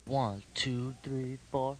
1, 2, 3, 4.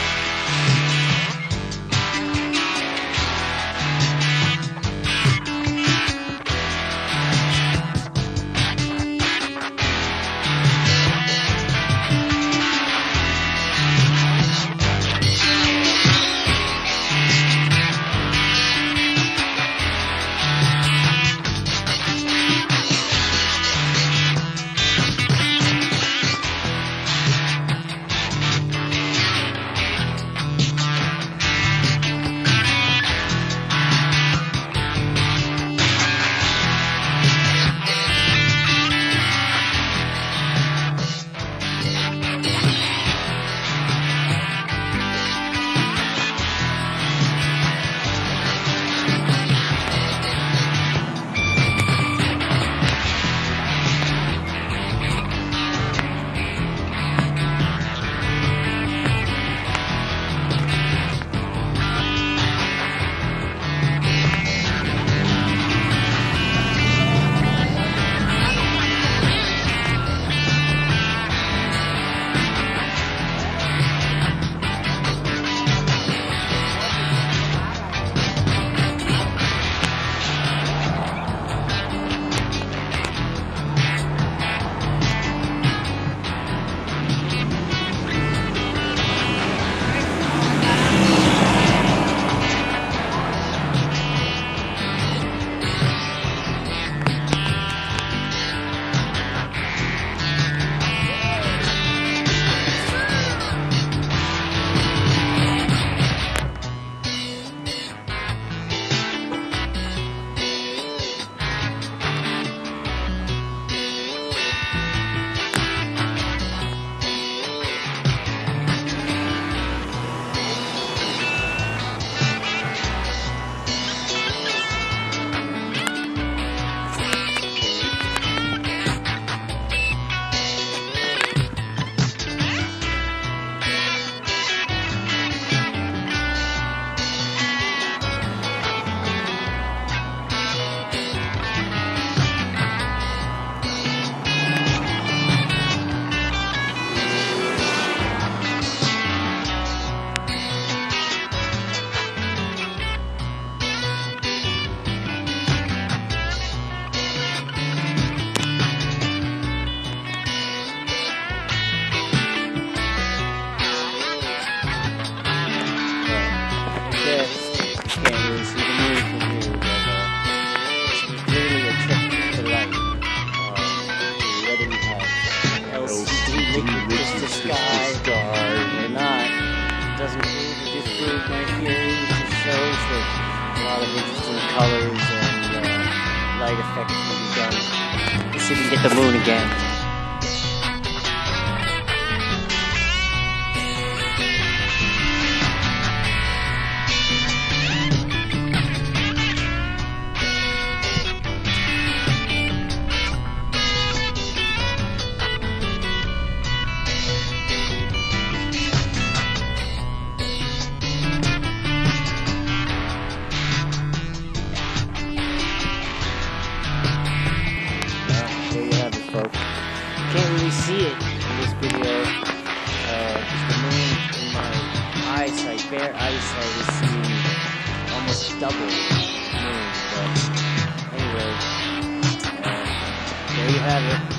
Liquid crystal sky or not doesn't prove or disprove my theory. It just shows that a lot of interesting colors and light effects can be done. Let's see if we can get the moon again. Can't really see it in this video because the moon in my eyesight, bare eyesight, is seeing almost double the moon. But anyway, there you have it.